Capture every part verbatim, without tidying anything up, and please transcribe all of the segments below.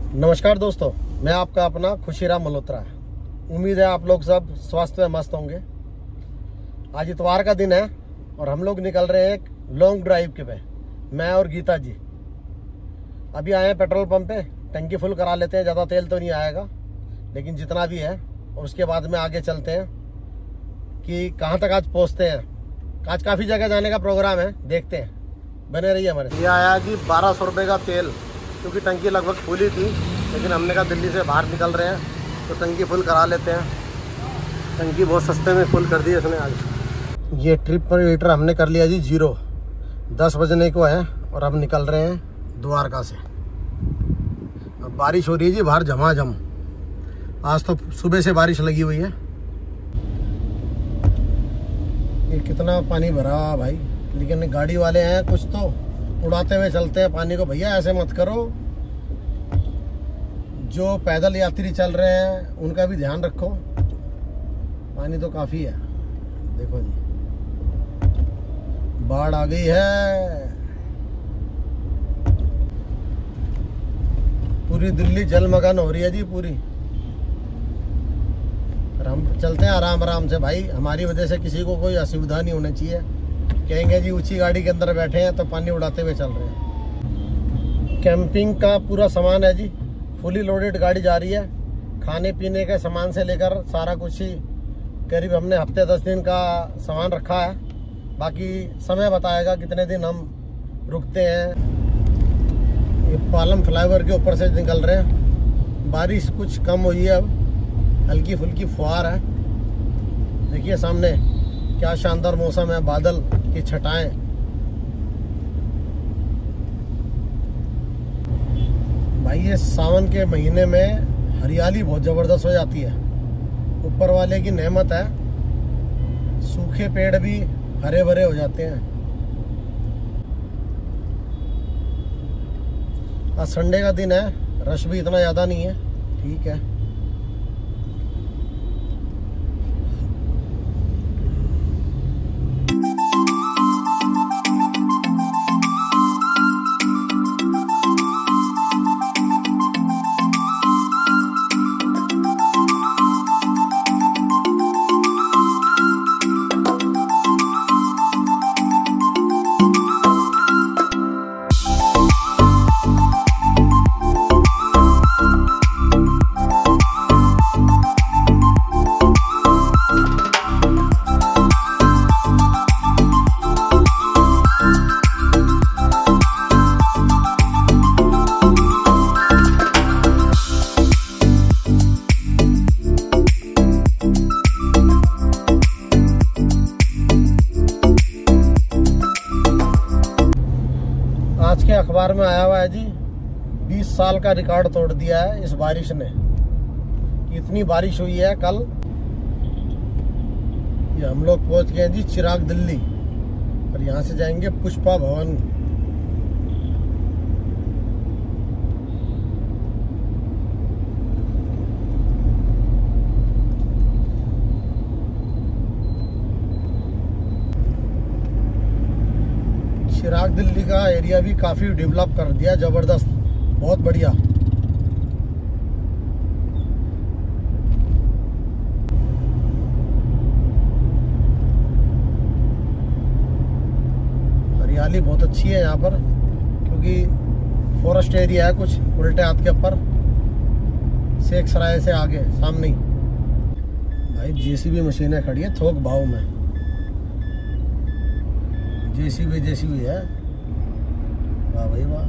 नमस्कार दोस्तों, मैं आपका अपना खुशीराम मल्होत्रा। उम्मीद है आप लोग सब स्वस्थ में मस्त होंगे। आज इतवार का दिन है और हम लोग निकल रहे हैं एक लॉन्ग ड्राइव के पे, मैं और गीता जी। अभी आए हैं पेट्रोल पंप पे, टंकी फुल करा लेते हैं। ज़्यादा तेल तो नहीं आएगा, लेकिन जितना भी है, और उसके बाद में आगे चलते हैं कि कहाँ तक आज पहुँचते हैं। आज काफ़ी जगह जाने का प्रोग्राम है, देखते हैं, बने रहिए हमारे। ये आया जी बारह सौ रुपये का तेल, क्योंकि टंकी लगभग फुल ही थी, लेकिन हमने कहा दिल्ली से बाहर निकल रहे हैं तो टंकी फुल करा लेते हैं। टंकी बहुत सस्ते में फुल कर दी इसने आज। ये ट्रिप पर लीटर हमने कर लिया जी जीरो। दस बजने को है और अब निकल रहे हैं द्वारका से। अब बारिश हो रही है जी बाहर झमाझम। आज तो सुबह से बारिश लगी हुई है। ये कितना पानी भरा भाई, लेकिन गाड़ी वाले हैं कुछ तो उड़ाते हुए चलते हैं पानी को। भैया ऐसे मत करो, जो पैदल यात्री चल रहे हैं उनका भी ध्यान रखो। पानी तो काफ़ी है, देखो जी बाढ़ आ गई है। पूरी दिल्ली जलमग्न हो रही है जी पूरी। और हम चलते हैं आराम आराम से भाई, हमारी वजह से किसी को कोई असुविधा नहीं होनी चाहिए। कहेंगे जी ऊंची गाड़ी के अंदर बैठे हैं तो पानी उड़ाते हुए चल रहे हैं। कैंपिंग का पूरा सामान है जी, फुली लोडेड गाड़ी जा रही है। खाने पीने के सामान से लेकर सारा कुछ ही करीब हमने हफ्ते दस दिन का सामान रखा है। बाकी समय बताएगा कितने दिन हम रुकते हैं। ये पालम फ्लाईओवर के ऊपर से निकल रहे हैं। बारिश कुछ कम हुई है, अब हल्की फुल्की फुहार है। देखिए सामने क्या शानदार मौसम है, बादल की छटाएं। भाई ये सावन के महीने में हरियाली बहुत ज़बरदस्त हो जाती है। ऊपर वाले की नेमत है, सूखे पेड़ भी हरे भरे हो जाते हैं। आज संडे का दिन है, रश भी इतना ज़्यादा नहीं है, ठीक है। आज के अखबार में आया हुआ है जी, बीस साल का रिकॉर्ड तोड़ दिया है इस बारिश ने। इतनी बारिश हुई है कल। ये हम लोग पहुंच गए हैं जी चिराग दिल्ली, और यहाँ से जाएंगे पुष्पा भवन। चिराग दिल्ली का एरिया भी काफ़ी डेवलप कर दिया, ज़बरदस्त, बहुत बढ़िया। हरियाली बहुत अच्छी है यहाँ पर, क्योंकि फॉरेस्ट एरिया है कुछ उल्टे हाथ के ऊपर, शेख सराय से आगे सामने ही। भाई जेसीबी मशीनें खड़ी है थोक भाव में। जेसीबी जेसीबी है, वाह भाई वाह।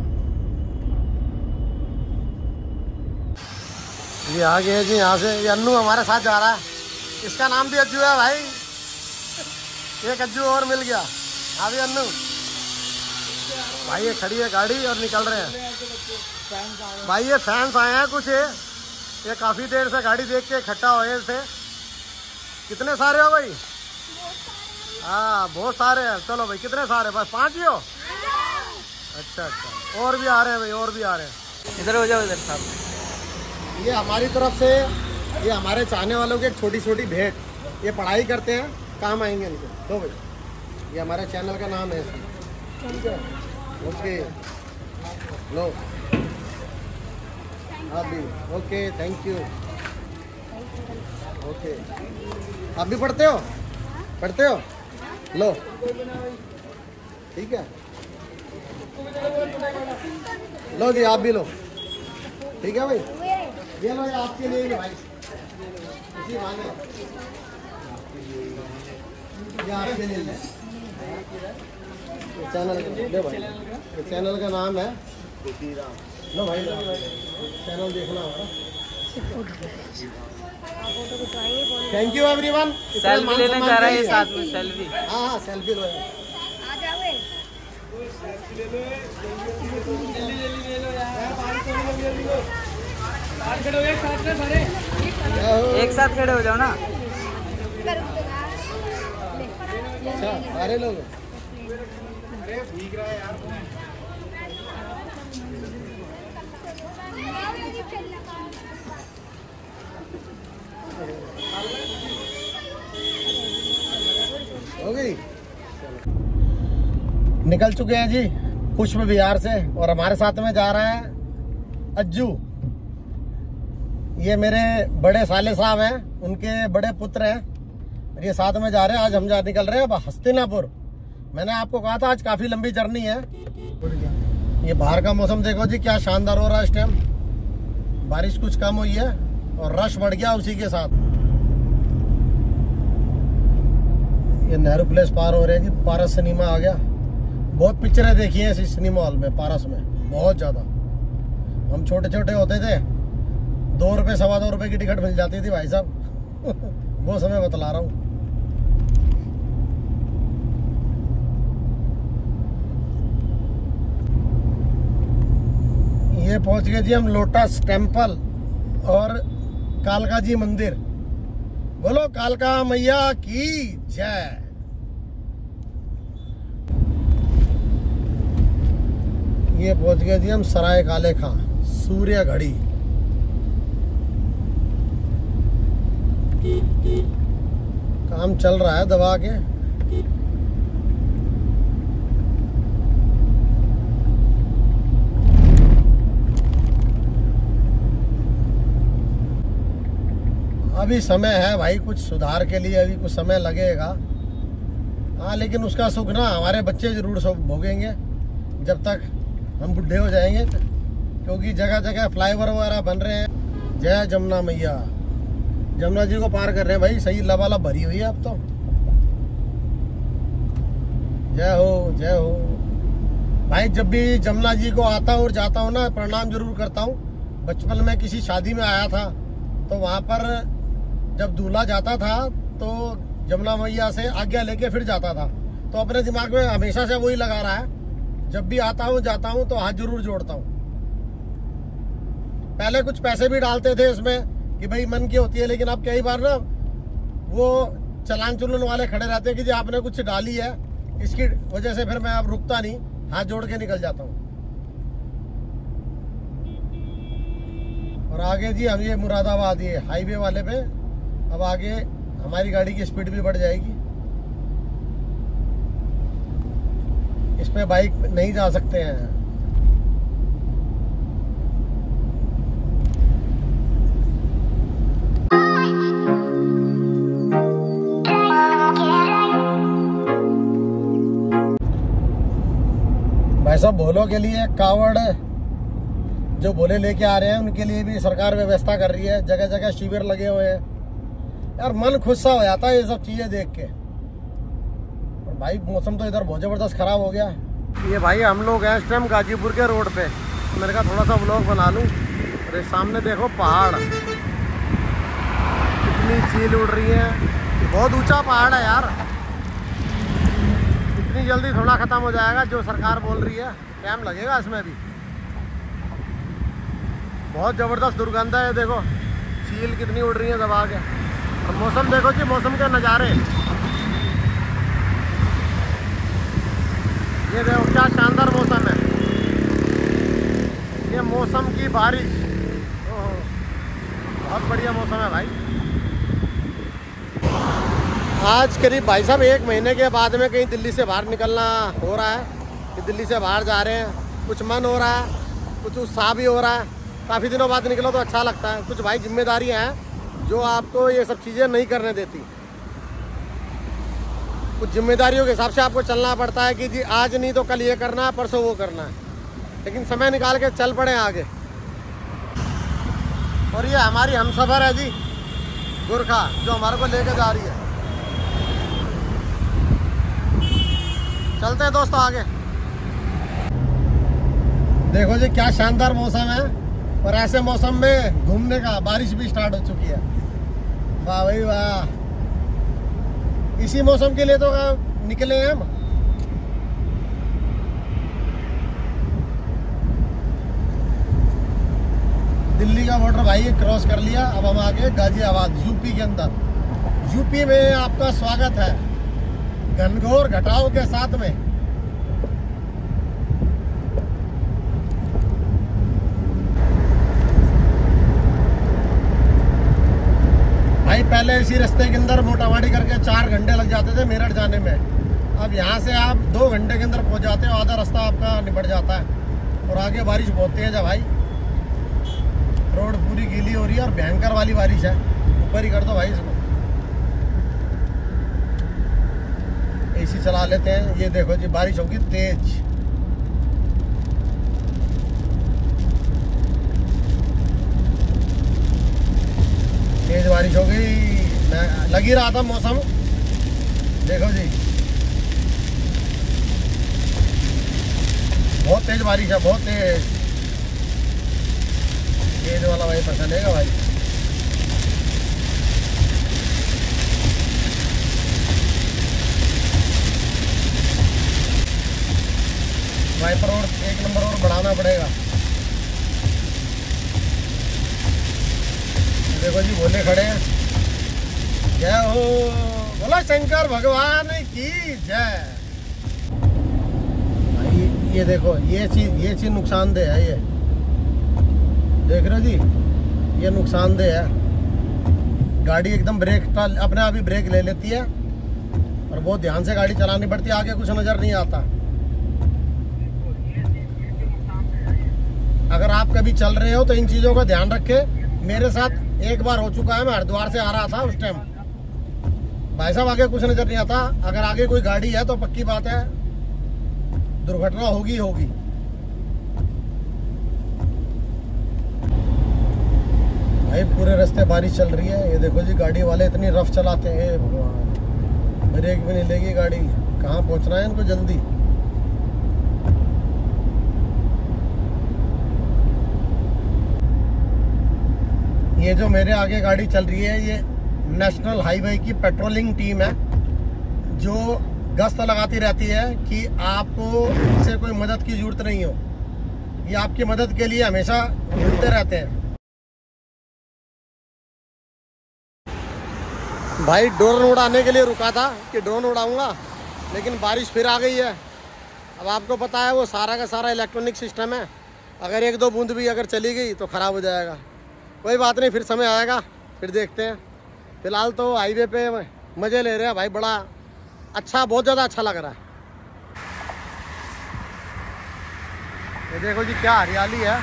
ये आ गए जी यहाँ से। ये अन्नू हमारे साथ जा रहा है, इसका नाम भी अज्जू है भाई। एक अज्जू और मिल गया। हाँ भी अन्नू भाई, ये खड़ी है गाड़ी और निकल रहे हैं भाई। ये फैंस आए हैं कुछ, ये काफ़ी देर से गाड़ी देख के इकट्ठा हुए थे। कितने सारे हो भाई? हाँ बहुत सारे हैं। चलो भाई, कितने सारे? बस पाँच ही हो? अच्छा अच्छा, और भी आ रहे हैं भाई, और भी आ रहे हैं। इधर हो जाओ, इधर साहब। ये हमारी तरफ से, ये हमारे चाहने वालों की एक छोटी छोटी भेंट। ये पढ़ाई करते हैं, काम आएंगे इनके। तो भाई ये हमारे चैनल का नाम है, ठीक है। ओके लो आप भी ओके, थैंक यू। ओके, आप भी पढ़ते हो? पढ़ते हो? लो, ठीक है, लो जी, आप भी लो, ठीक है भाई। ये लो, ये आपके लिए भी भाई, इसी बहाने ये आपके लिए। चैनल ले भाई, चैनल का नाम है लो भाई, चैनल देखना होगा। Thank you everyone. सेल्फी लेने जा रहा है साथ में, सेल्फी। हाँ हाँ, सेल्फी लो। एक साथ खड़े हो जाओ ना। अच्छा, सारे लोग हो गई। निकल चुके हैं जी पुष्प विहार से, और हमारे साथ में जा रहा है अज्जू। ये मेरे बड़े साले साहब हैं, उनके बड़े पुत्र हैं, और ये साथ में जा रहे हैं। आज हम जा निकल रहे हैं अब हस्तिनापुर। मैंने आपको कहा था आज काफी लंबी जर्नी है। ये बाहर का मौसम देखो जी, क्या शानदार हो रहा है इस टाइम। बारिश कुछ कम हुई है और रश बढ़ गया उसी के साथ। ये नेहरू प्लेस पार हो रहे हैं जी, पारस सिनेमा आ गया। बहुत पिक्चरें देखी हैं इस सिनेमा हॉल में, पारस में, बहुत ज़्यादा। हम छोटे छोटे होते थे, दो रुपये सवा दो रुपये की टिकट मिल जाती थी भाई साहब। वो समय बतला रहा हूँ। ये पहुंच गए जी हम लोटस टेम्पल और कालका जी मंदिर। बोलो कालका मैया की जय। ये पहुंच गए जी हम सराय काले खां सूर्य घड़ी। काम चल रहा है दबा के। अभी समय है भाई कुछ सुधार के लिए, अभी कुछ समय लगेगा। हाँ, लेकिन उसका सुख ना हमारे बच्चे जरूर सब भोगेंगे जब तक हम बुढ़े हो जाएंगे, क्योंकि जगह जगह फ्लाईओवर वगैरह बन रहे हैं। जय जमुना मैया। जमुना जी को पार कर रहे हैं भाई, सही लबालब भरी हुई है अब तो। जय हो जय हो भाई। जब भी जमुना जी को आता हूँ और जाता हूँ ना, प्रणाम जरूर करता हूँ। बचपन में किसी शादी में आया था तो वहाँ पर जब दूल्हा जाता था तो जमुना मैया से आज्ञा लेके फिर जाता था। तो अपने दिमाग में हमेशा से वही लगा रहा है, जब भी आता हूँ जाता हूँ तो हाथ जरूर जोड़ता हूँ। पहले कुछ पैसे भी डालते थे इसमें कि भाई मन की होती है, लेकिन अब कई बार ना वो चलान चुलन वाले खड़े रहते हैं कि जी आपने कुछ डाली है, इसकी वजह से फिर मैं अब रुकता नहीं, हाथ जोड़ के निकल जाता हूँ। और आगे जी हम ये मुरादाबाद ये हाईवे वाले पे, अब आगे हमारी गाड़ी की स्पीड भी बढ़ जाएगी। इस पे बाइक नहीं जा सकते हैं। भाई साहब, भोलों के लिए कावड़ जो भोले लेके आ रहे हैं उनके लिए भी सरकार व्यवस्था कर रही है। जगह जगह शिविर लगे हुए हैं। यार मन खुश सा हो जाता है ये सब चीजें देख के। और भाई मौसम तो इधर बहुत जबरदस्त खराब हो गया। ये भाई हम लोग हैं इस टाइम गाजीपुर के रोड पे। मैंने कहा थोड़ा सा व्लॉग बना लूं। अरे सामने देखो पहाड़, कितनी चील उड़ रही है। बहुत ऊंचा पहाड़ है यार। इतनी जल्दी थोड़ा खत्म हो जाएगा जो सरकार बोल रही है, टाइम लगेगा इसमें भी। बहुत ज़बरदस्त दुर्गंध है। देखो चील कितनी उड़ रही है दबा के। और मौसम देखो जी, मौसम के नज़ारे। ये देखो क्या शानदार मौसम है। ये मौसम की बारिश, ओह बहुत बढ़िया मौसम है भाई। आज करीब भाई साहब एक महीने के बाद में कहीं दिल्ली से बाहर निकलना हो रहा है कि दिल्ली से बाहर जा रहे हैं। कुछ मन हो रहा है, कुछ उत्साह भी हो रहा है। काफ़ी दिनों बाद निकलो तो अच्छा लगता है। कुछ भाई जिम्मेदारियां हैं जो आपको ये सब चीज़ें नहीं करने देती। कुछ जिम्मेदारियों के हिसाब से आपको चलना पड़ता है कि जी आज नहीं तो कल ये करना है, परसों वो करना है, लेकिन समय निकाल के चल पड़े आगे। और ये हमारी हमसफर है जी गुरखा, जो हमारे को लेकर जा रही है। चलते हैं दोस्तों आगे। देखो जी क्या शानदार मौसम है, और ऐसे मौसम में घूमने का, बारिश भी स्टार्ट हो चुकी है। वाह भाई वाह, इसी मौसम के लिए तो निकले हैं हम। दिल्ली का बॉर्डर भाई क्रॉस कर लिया, अब हम आगे गाजियाबाद यूपी के अंदर। यूपी में आपका स्वागत है घनघोर घटाओ के साथ में। भाई पहले इसी रास्ते के अंदर मोटावाड़ी करके चार घंटे लग जाते थे मेरठ जाने में, अब यहाँ से आप दो घंटे के अंदर पहुँच जाते हो, आधा रास्ता आपका निपट जाता है। और आगे बारिश बहुत तेज है भाई, रोड पूरी गीली हो रही है और भयंकर वाली बारिश है। ऊपर ही कर दो भाई इसको, एसी चला लेते हैं। ये देखो जी बारिश होगी तेज। तेज बारिश हो गई, लग ही रहा था मौसम। देखो जी बहुत तेज बारिश है, बहुत तेज। तेज वाला भाई पर चलेगा भाई। वाइपर और एक नंबर और बढ़ाना पड़ेगा। देखो जी भोले खड़े हैं, जय हो बोला शंकर भगवान की जय। ये, ये देखो ये चीज ये चीज नुकसानदेह है। ये देख रहे हो जी, ये नुकसानदेह है। गाड़ी एकदम ब्रेक अपने आप ही ब्रेक ले लेती है और बहुत ध्यान से गाड़ी चलानी पड़ती है, आगे कुछ नजर नहीं आता। अगर आप कभी चल रहे हो तो इन चीजों का ध्यान रखें। मेरे साथ एक बार हो चुका है, मैं हरिद्वार से आ रहा था उस टाइम, भाई साहब आगे कुछ नजर नहीं आता। अगर आगे कोई गाड़ी है तो पक्की बात है दुर्घटना होगी होगी। भाई पूरे रास्ते बारिश चल रही है। ये देखो जी गाड़ी वाले इतनी रफ चलाते हैं, भगवान ब्रेक भी नहीं लेगी गाड़ी। कहाँ पहुंचना है इनको जल्दी। ये जो मेरे आगे गाड़ी चल रही है, ये नेशनल हाईवे की पेट्रोलिंग टीम है जो गश्त लगाती रहती है कि आपको इनसे कोई मदद की जरूरत नहीं हो। ये आपकी मदद के लिए हमेशा घूमते रहते हैं। भाई ड्रोन उड़ाने के लिए रुका था कि ड्रोन उड़ाऊंगा, लेकिन बारिश फिर आ गई है। अब आपको पता है वो सारा का सारा इलेक्ट्रॉनिक सिस्टम है, अगर एक दो बूंद भी अगर चली गई तो ख़राब हो जाएगा। कोई बात नहीं, फिर समय आएगा, फिर देखते हैं। फिलहाल तो हाईवे पे मज़े ले रहे हैं भाई, बड़ा अच्छा, बहुत ज़्यादा अच्छा लग रहा है। ये देखो जी क्या हरियाली है।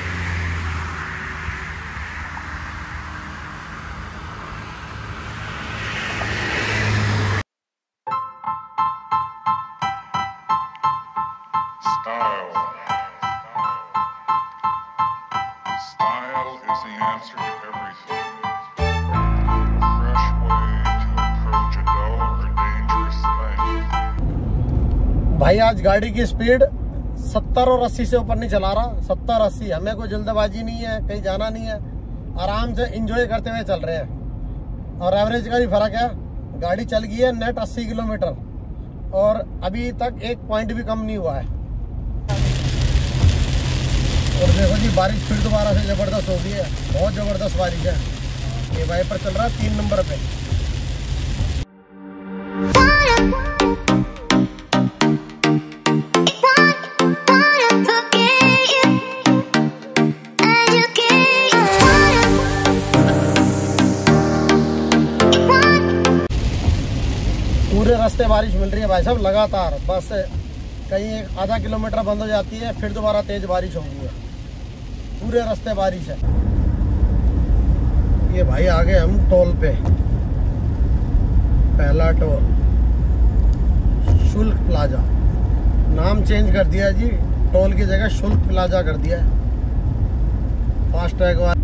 भाई आज गाड़ी की स्पीड सत्तर और अस्सी से ऊपर नहीं चला रहा, सत्तर अस्सी। हमें कोई जल्दबाजी नहीं है, कहीं जाना नहीं है, आराम से एंजॉय करते हुए चल रहे हैं। और एवरेज का भी फर्क है, गाड़ी चल गई है नेट अस्सी किलोमीटर और अभी तक एक पॉइंट भी कम नहीं हुआ है। और देखो जी बारिश फिर दोबारा से ज़बरदस्त हो गई है, बहुत ज़बरदस्त बारिश है। ये वाइपर चल रहा है तीन नंबर पे। पूरे रास्ते बारिश मिल रही है भाई साहब लगातार। बस कहीं एक आधा किलोमीटर बंद हो जाती है, फिर दोबारा तेज बारिश हो गई है। पूरे रास्ते बारिश है। ये भाई आ गए हम टोल पे, पहला टोल शुल्क प्लाजा। नाम चेंज कर दिया जी, टोल की जगह शुल्क प्लाजा कर दिया है। फास्टैग वाला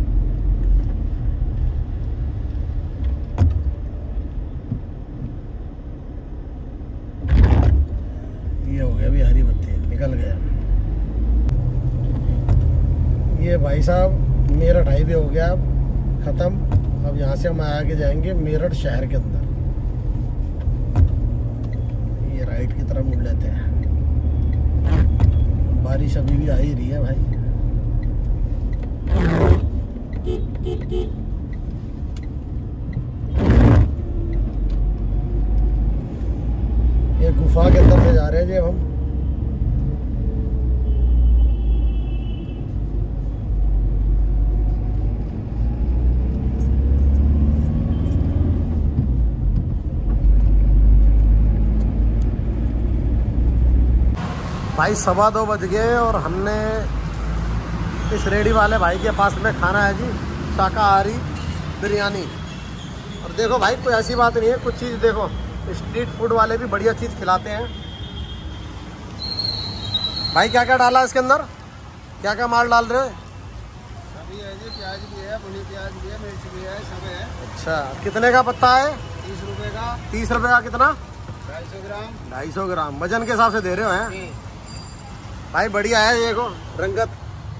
ये हो गया, अभी हरी बत्ती निकल गया। ये भाई साहब मेरठ हाईवे हो गया अब खत्म। अब यहाँ से हम आगे जाएंगे मेरठ शहर के अंदर। ये राइट की तरफ मुड़ लेते हैं। बारिश अभी भी आ ही रही है भाई। ये गुफा के अंदर से जा रहे हैं जी अब हम। भाई सवा दो बज गए और हमने इस रेडी वाले भाई के पास में खाना है जी शाकाहारी बिरयानी। और देखो भाई कोई ऐसी बात नहीं है, कुछ चीज़ देखो स्ट्रीट फूड वाले भी बढ़िया चीज़ खिलाते हैं। भाई क्या क्या डाला इसके अंदर, क्या क्या माल डाल रहे हो? सभी है जी, प्याज भी है, भुनी प्याज भी है, मिर्च भी है, सब है। अच्छा, कितने का पत्ता है? तीस रुपए का। तीस रुपए का कितना? ढाई सौ ग्राम। ढाई सौ ग्राम वजन के हिसाब से दे रहे हो हैं भाई। बढ़िया है, ये देखो रंगत।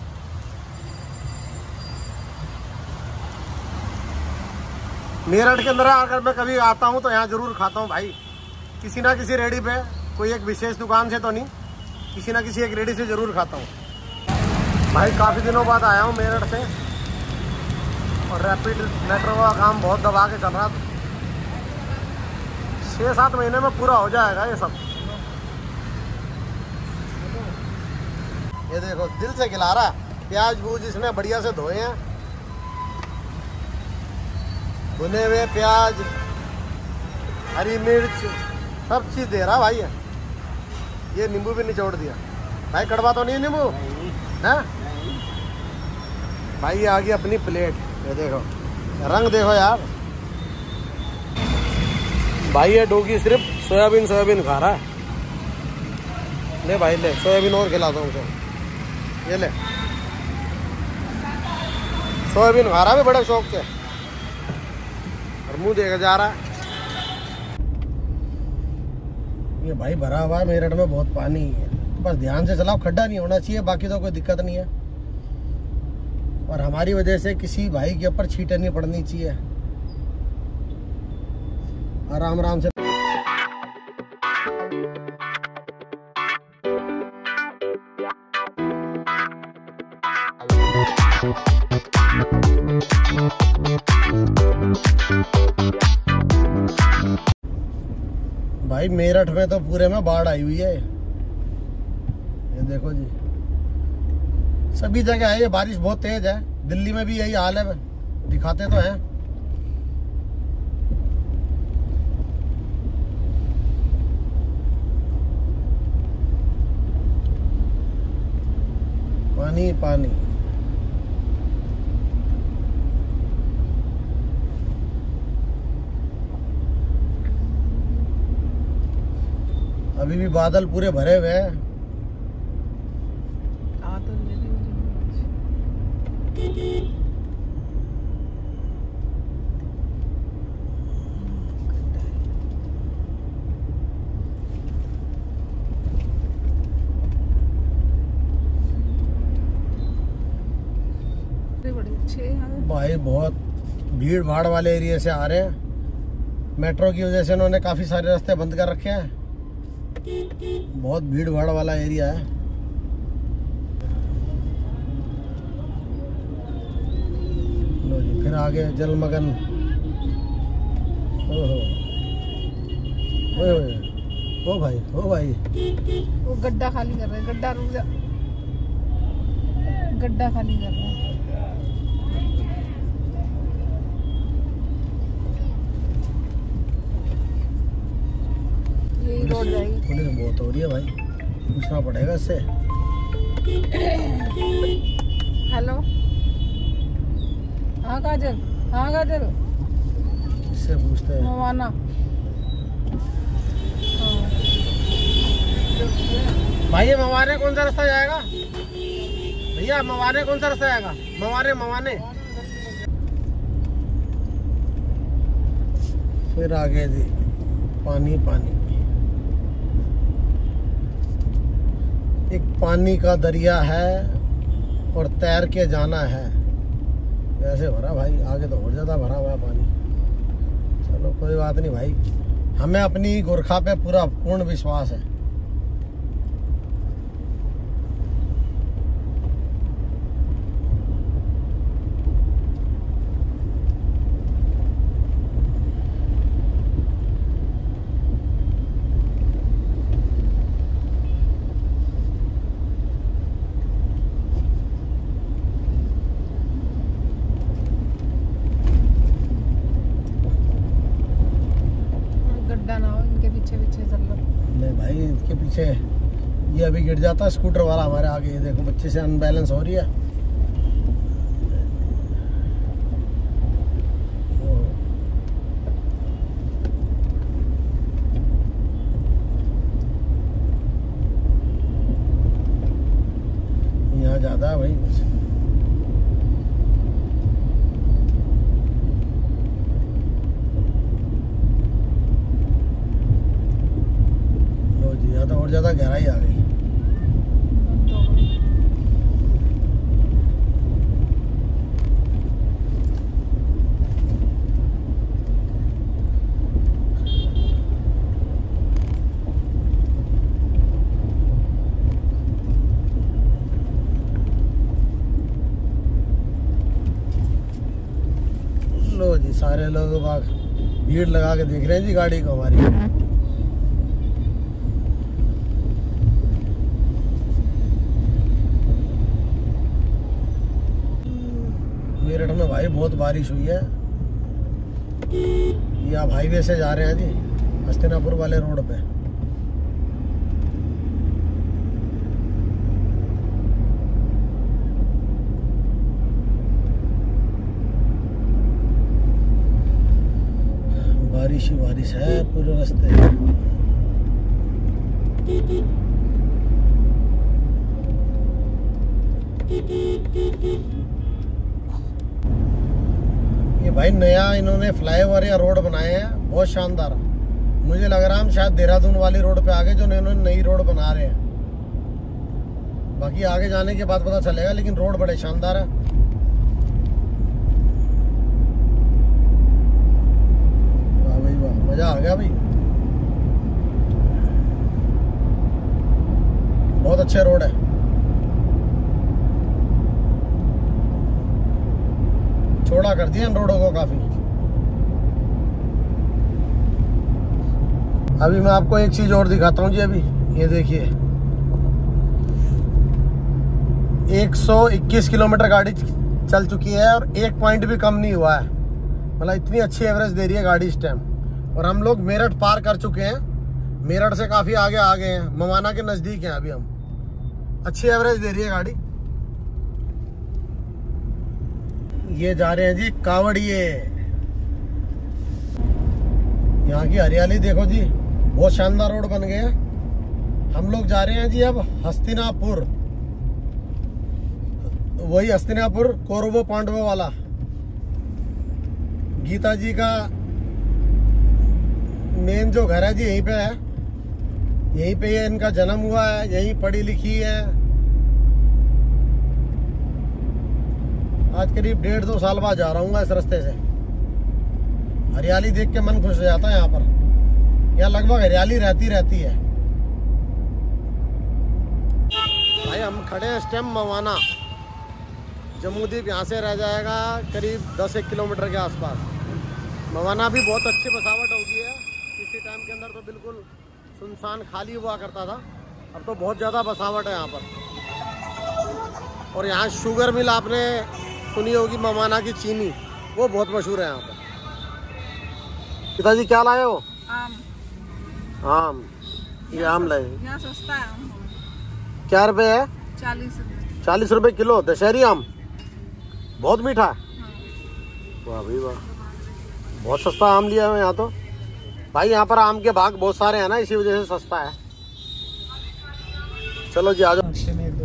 मेरठ के अंदर अगर मैं कभी आता हूँ तो यहाँ जरूर खाता हूँ भाई, किसी ना किसी रेडी पे, कोई एक विशेष दुकान से तो नहीं, किसी ना किसी एक रेडी से जरूर खाता हूँ भाई। काफ़ी दिनों बाद आया हूँ मेरठ से और रैपिड मेट्रो का काम बहुत दबा के चल रहा था। छः सात महीने में पूरा हो जाएगा ये सब। ये देखो दिल से खिला रहा है। प्याज बूज इसने बढ़िया से धोए हैं, भुने हुए प्याज, हरी मिर्च, सब चीज़ दे रहा भाई है। ये नींबू भी निचोड़ दिया भाई। कड़वा तो नहीं नींबू है भाई। ये आ गई अपनी प्लेट, ये देखो रंग देखो यार भाई। ये डोगी सिर्फ सोयाबीन सोयाबीन खा रहा है। ले भाई ले, सोयाबीन और खिलाता हूँ उसे। ये ले, सोयाबीन खा रहा है बड़े शौक से और मुंह देकर जा रहा है। ये भाई भरा हुआ है मेरठ में, बहुत पानी है। बस ध्यान से चलाओ, खड्डा नहीं होना चाहिए, बाकी तो कोई दिक्कत नहीं है। और हमारी वजह से किसी भाई के ऊपर छींटे नहीं पड़नी चाहिए। आराम आराम से। भाई मेरठ में तो पूरे में बाढ़ आई हुई है। ये देखो जी, सभी जगह है ये बारिश, बहुत तेज है। दिल्ली में भी यही हाल है, दिखाते तो हैं। पानी पानी। अभी भी बादल पूरे भरे हुए हैं। भाई बहुत भीड़ भाड़ वाले एरिया से आ रहे हैं। मेट्रो की वजह से उन्होंने काफी सारे रास्ते बंद कर रखे हैं। बहुत भीड़ भाड़ वाला एरिया है। लो जी, फिर आगे जलमगन। ओहो ओ भाई, ओ भाई वो गड्ढा खाली कर रहे हैं। गड्ढा रुक जा, गड्ढा खाली कर रहे हैं। यही रोड जाएगी। पुलिस बहुत हो रही है भाई, पूछना पड़ेगा इससे। गाजर, हाँ गाजर इससे पूछते हैं। मवाना। भाई ये मवाने कौन सा रास्ता जाएगा? भैया मवाने कौन सा रास्ता जाएगा? मवाने मवाने फिर आगे जी पानी पानी, एक पानी का दरिया है और तैर के जाना है। ऐसे भरा भाई, आगे तो और ज्यादा भरा हुआ है पानी। चलो कोई बात नहीं भाई, हमें अपनी गोरखा पे पूरा पूर्ण विश्वास है। नहीं भाई इसके पीछे ये अभी गिर जाता है स्कूटर वाला हमारे आगे। ये देखो बच्चे से अनबैलेंस हो रही है। यहाँ ज्यादा है भाई कुछ। तो और ज्यादा गहराई आ गई। लो जी सारे लोग बाग भीड़ लगा के देख रहे हैं जी गाड़ी को हमारी। मेरठ में भाई बहुत बारिश हुई है। ये आप हाईवे से जा रहे हैं जी हस्तिनापुर वाले रोड पे। बारिश ही बारिश है पूरे रास्ते। ये भाई नया इन्होंने फ्लाईओवर या रोड बनाए हैं, बहुत शानदार। मुझे लग रहा है हम शायद देहरादून वाली रोड पे आगे जो इन्होंने नई रोड बना रहे हैं। बाकी आगे जाने के बाद पता चलेगा, लेकिन रोड बड़े शानदार है। वाह भाई वाह, मजा आ गया भाई। बहुत अच्छे रोड है। चौड़ा कर दिया इन रोडों को काफी। अभी मैं आपको एक चीज और दिखाता हूँ जी। अभी ये देखिए एक सौ इक्कीस किलोमीटर गाड़ी चल चुकी है और एक पॉइंट भी कम नहीं हुआ है। मतलब इतनी अच्छी एवरेज दे रही है गाड़ी इस टाइम। और हम लोग मेरठ पार कर चुके हैं, मेरठ से काफी आगे आ गए हैं, मवाना के नजदीक हैं अभी हम। अच्छी एवरेज दे रही है गाड़ी। ये जा रहे हैं जी कावड़िए। यहाँ की हरियाली देखो जी, बहुत शानदार रोड बन गए हैं। हम लोग जा रहे हैं जी अब हस्तिनापुर, वही हस्तिनापुर कौरवों पांडवों वाला। गीता जी का मेन जो घर है जी यहीं पे है, यहीं पे ये इनका जन्म हुआ है, यहीं पढ़ी लिखी है। आज करीब डेढ़ दो साल बाद जा रहा हूँ इस रास्ते से। हरियाली देख के मन खुश हो जाता है यहाँ पर। यहाँ लगभग हरियाली रहती रहती है। भाई हम खड़े हैं इस टाइम मवाना। जम्मूदीप यहाँ से रह जाएगा करीब दस एक किलोमीटर के आसपास। मवाना भी बहुत अच्छी बसावट हो गई है। किसी टाइम के अंदर तो बिल्कुल सुनसान खाली हुआ करता था, अब तो बहुत ज़्यादा बसावट है यहाँ पर। और यहाँ शुगर मिल आपने सुनी होगी, मवाना की चीनी, वो बहुत मशहूर है यहाँ पर। पिताजी क्या लाए हो? आम। आम, ये आम लाए। यहाँ सस्ता है आम। क्या रुपए है? चालीस रुपए। चालीस रुपए किलो। दशहरी आम बहुत मीठा है। वाह भाई वाह, बहुत सस्ता आम लिया है यहाँ तो भाई। यहाँ पर आम के बाग बहुत सारे हैं ना, इसी वजह से सस्ता है। चलो जी आ जाओ।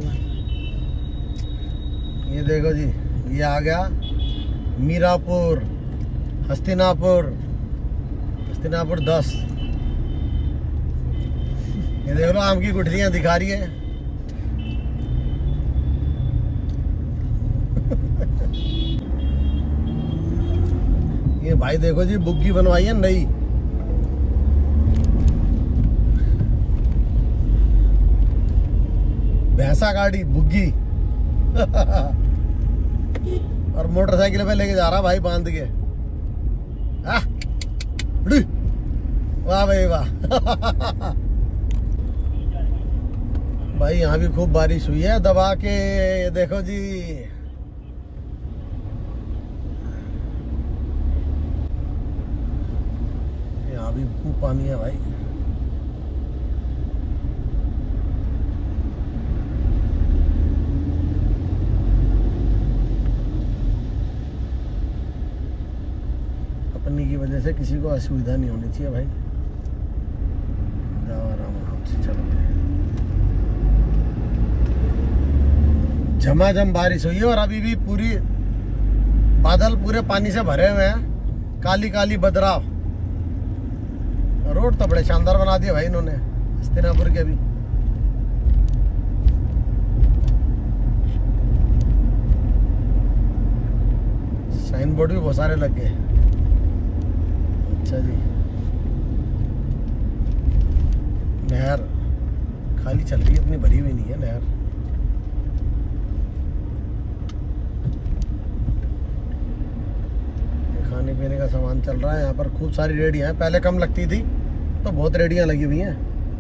ये देखो जी, ये आ गया मीरापुर, हस्तिनापुर, हस्तिनापुर दस। ये देख लो आम की गुठलियां दिखा रही है। ये भाई देखो जी, बुग्गी बनवाई है नई। भैंसा गाड़ी बुग्गी। और मोटरसाइकिल पे लेके जा रहा भाई बांध के। आ, वाह भाई वाह। भाई यहाँ भी खूब बारिश हुई है दबा के। ये देखो जी, यहाँ भी खूब पानी है भाई। अपनी की वजह से किसी को असुविधा नहीं होनी चाहिए भाई। जाओ आराम आराम से चलो। झमाझम बारिश हुई है और अभी भी पूरी बादल पूरे पानी से भरे हुए हैं, काली काली बदराव। रोड तो बड़े शानदार बना दिए भाई इन्होंने हस्तिनापुर के भी। साइन बोर्ड भी बहुत सारे लग गए। अच्छा जी, नहर खाली चल रही है, इतनी भरी हुई नहीं है नहर। खाने पीने का सामान चल रहा है यहाँ पर, खूब सारी रेडियां हैं। पहले कम लगती थी, तो बहुत रेडियां लगी हुई हैं।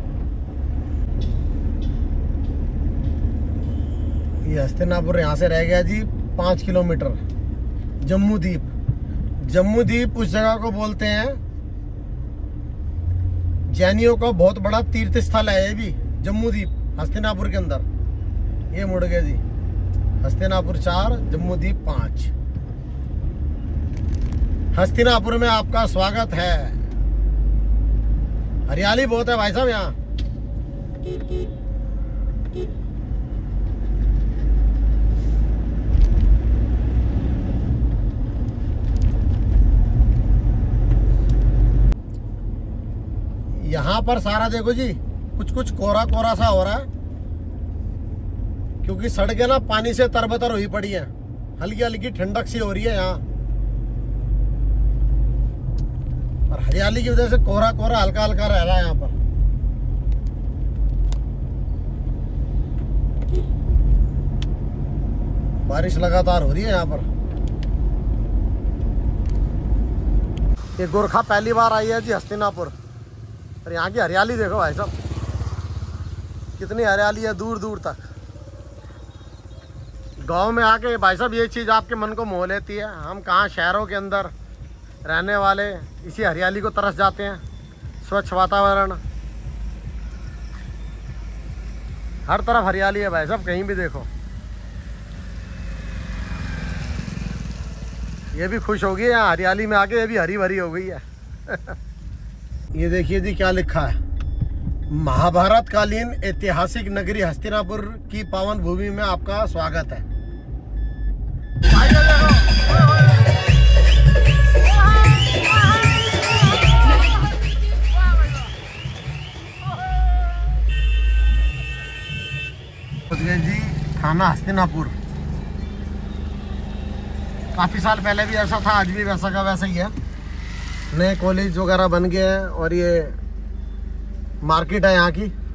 ये हस्तिनापुर यहाँ से रह गया जी पाँच किलोमीटर। जम्मू द्वीप, जम्मू द्वीप उस जगह को बोलते हैं, जैनियों का बहुत बड़ा तीर्थ स्थल है ये भी, जम्मू द्वीप हस्तिनापुर के अंदर। ये मुड़ गया जी, हस्तिनापुर चार, जम्मू द्वीप पाँच। हस्तिनापुर में आपका स्वागत है। हरियाली बहुत है भाई साहब यहाँ। यहाँ पर सारा देखो जी, कुछ कुछ कोरा कोरा सा हो रहा है, क्योंकि सड़कें ना पानी से तरबतर हुई पड़ी है। हल्की हल्की ठंडक सी हो रही है यहाँ, और हरियाली की वजह से कोहरा कोहरा हल्का हल्का रह रहा है यहाँ पर। बारिश लगातार हो रही है यहाँ पर। ये गोरखा पहली बार आई है जी हस्तिनापुर, और यहाँ की हरियाली देखो भाई साहब, कितनी हरियाली है दूर दूर तक। गांव में आके भाई साहब ये चीज़ आपके मन को मोह लेती है। हम कहाँ शहरों के अंदर रहने वाले इसी हरियाली को तरस जाते हैं। स्वच्छ वातावरण, हर तरफ हरियाली है भाई साहब, कहीं भी देखो। ये भी खुश हो गई है हरियाली में आके, ये भी हरी भरी हो गई है। ये देखिए जी क्या लिखा है, महाभारत कालीन ऐतिहासिक नगरी हस्तिनापुर की पावन भूमि में आपका स्वागत है। जी थाना हस्तिनापुर, काफी साल पहले भी ऐसा था, आज भी वैसा का वैसा ही है। नए कॉलेज वगैरह बन गए हैं, और ये मार्केट है यहाँ की।